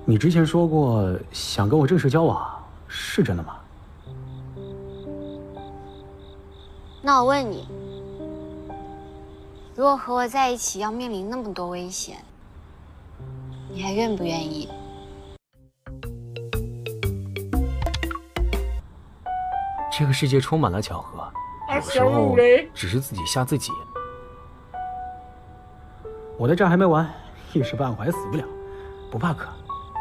你之前说过想跟我正式交往，是真的吗？ 那我问你，如果和我在一起要面临那么多危险，你还愿不愿意？ 这个世界充满了巧合，有时候只是自己吓自己。我的账还没完，一时半会死不了，不怕渴。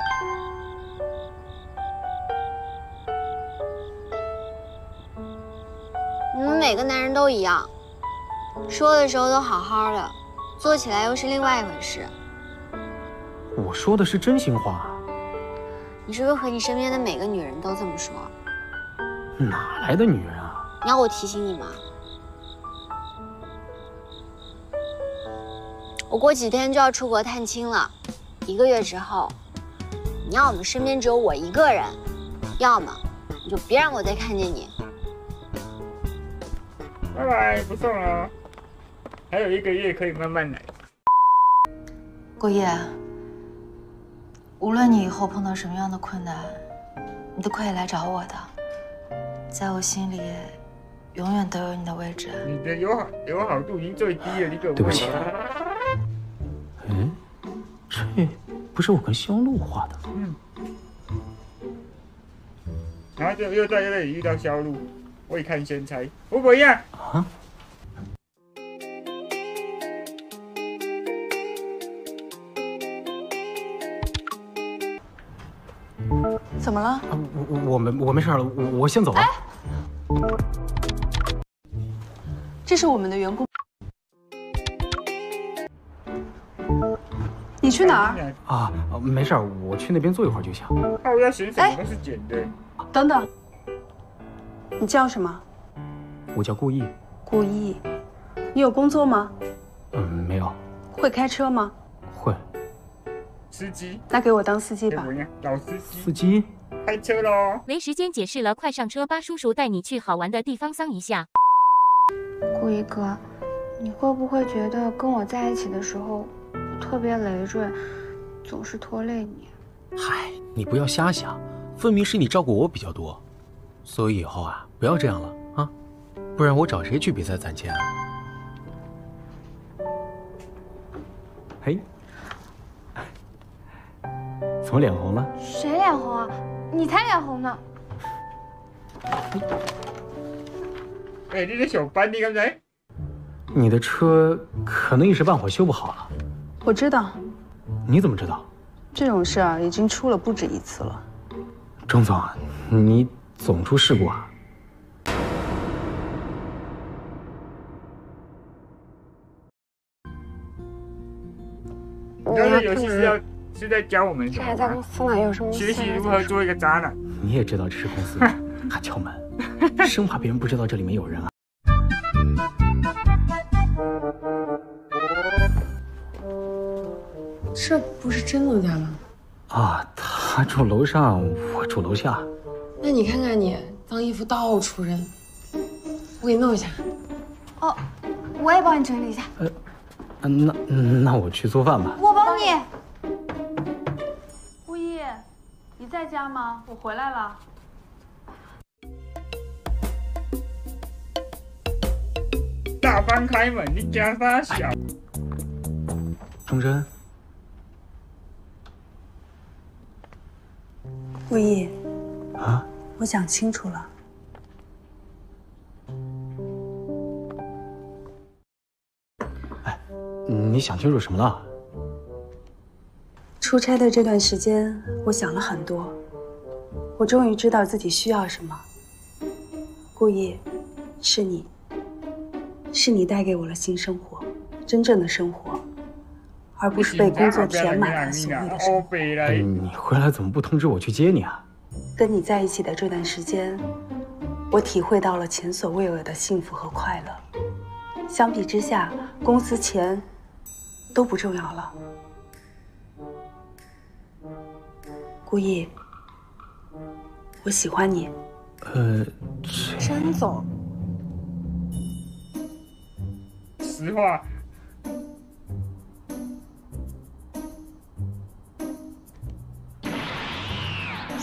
你们每个男人都一样，说的时候都好好的，做起来又是另外一回事。 我说的是真心话。 你是不是和你身边的每个女人都这么说？ 哪来的女人啊？ 你要我提醒你吗？我过几天就要出国探亲了，1个月之后，你要么身边只有我一个人，要么你就别让我再看见你。 拜拜，不送了，还有1个月可以慢慢来。 顾叶，无论你以后碰到什么样的困难，你都可以来找我的，在我心里永远都有你的位置。 你的友好度已经最低了，你给我。 对不起。这不是我跟香露画的。 然后就又在这里遇到小鹿，未看先猜，会不会一样？ 啊？ 怎么了？ 我没事了，我先走了。 这是我们的员工。你去哪儿？ 啊，没事，我去那边坐一会儿就行。 我要选什么都是捡的。 等等，你叫什么？ 我叫顾意。 顾意，你有工作吗？ 没有。 会开车吗？ 会。 司机。 那给我当司机吧。 老司机。 司机。 开车喽。 没时间解释了，快上车，巴叔叔带你去好玩的地方桑一下。 顾一哥，你会不会觉得跟我在一起的时候我特别累赘，总是拖累你？ 嗨，你不要瞎想，分明是你照顾我比较多，所以以后啊，不要这样了啊，不然我找谁去比赛攒钱啊？嘿，怎么脸红了？ 谁脸红啊？你才脸红呢！ 你的手办你刚才？ 你的车可能一时半会修不好了。 我知道。 你怎么知道？ 这种事啊，已经出了不止一次了。 钟总，你总出事故啊？ 你这个游戏是在教我们什么？ 还在公司呢，有什么？ 学习如何做一个渣男。 你也知道这是公司，还敲门，生怕别人不知道这里面有人啊。 这不是真楼家吗？ 啊，他住楼上，我住楼下。 那你看看你，脏衣服到处扔，我给你弄一下。 哦，我也帮你整理一下。 那我去做饭吧。 我帮你。 顾意，你在家吗？我回来了。 大方开门，你家大小。 钟真。 顾意， 啊， 我想清楚了。 哎，你想清楚什么了？ 出差的这段时间，我想了很多，我终于知道自己需要什么。顾意，是你带给我了新生活，真正的生活，而不是被工作填满了所谓的生活。 你回来怎么不通知我去接你啊？ 跟你在一起的这段时间，我体会到了前所未有的幸福和快乐。相比之下，公司钱都不重要了。顾意，我喜欢你。 甄总， 实话。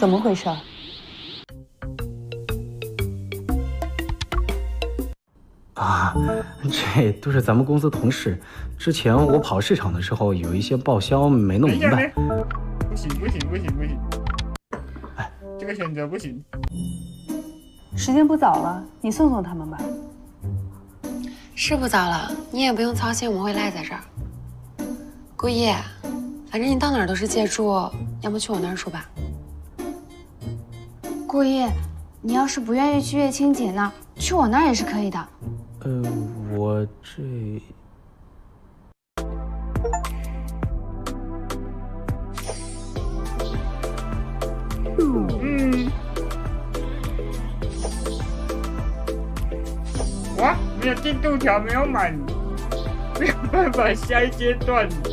怎么回事？ 啊，这都是咱们公司同事。之前我跑市场的时候，有一些报销没弄明白。 不行！哎，这个选择不行。 时间不早了，你送送他们吧。 是不早了，你也不用操心我们会赖在这儿。顾意，反正你到哪儿都是借住，要么去我那儿住吧。 顾意，你要是不愿意去月清姐那儿，去我那儿也是可以的。 我这…… 哇，没有进度条没有满，没有办法下一阶段。